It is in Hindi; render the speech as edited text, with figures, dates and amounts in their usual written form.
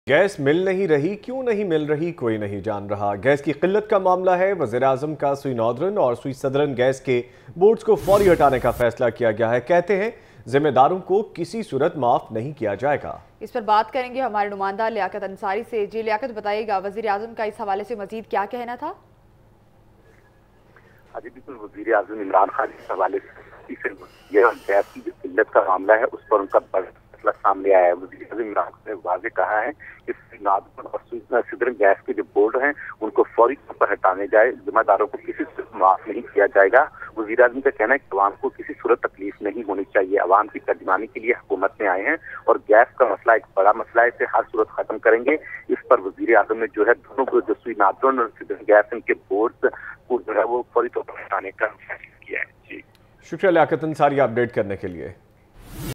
गैस मिल नहीं रही, क्यों नहीं मिल रही कोई नहीं जान रहा। गैस की किल्लत का मामला है। वज़ीर-ए-आज़म का सुई नॉर्दर्न और सुई सदर्न गैस के बोर्ड्स को फौरी हटाने का फैसला किया गया है। कहते हैं जिम्मेदारों को किसी सूरत माफ नहीं किया जाएगा। इस पर बात करेंगे हमारे नुमाइंदा लियाकत अंसारी से। जी लियाकत, बताइएगा वज़ीर-ए-आज़म का इस हवाले से मजीद क्या कहना था? आज बिल्कुल वज़ीर-ए-आज़म इमरान खान इस हवाले से गैस की जो किल्लत का मामला है उस पर उनका बड़ा फैसला सामने आया है। वज़ीर-ए-आज़म इमरान खान ने वाज़ेह कहा है कि नादर और सिदरन गैस के जो बोर्ड हैं उनको फौरी तौर पर हटाने जाए, जिम्मेदारों को किसी सूरत माफ नहीं किया जाएगा। वज़ीर-ए-आज़म का कहना है कि अवाम को किसी सूरत तकलीफ नहीं होनी चाहिए। अवाम की तर्जुमानी के लिए हुकूमत में आए हैं और गैस का मसला एक बड़ा मसला है, इसे हर सूरत खत्म करेंगे। इस पर वज़ीर-ए-आज़म ने जो है दोनों को जो सुई नादर और सिदरन गैस इनके बोर्ड को जो है वो फौरी तौर पर हटाने का फैसला किया है। जी शुक्रिया लियाकत अंसारी अपडेट करने के लिए।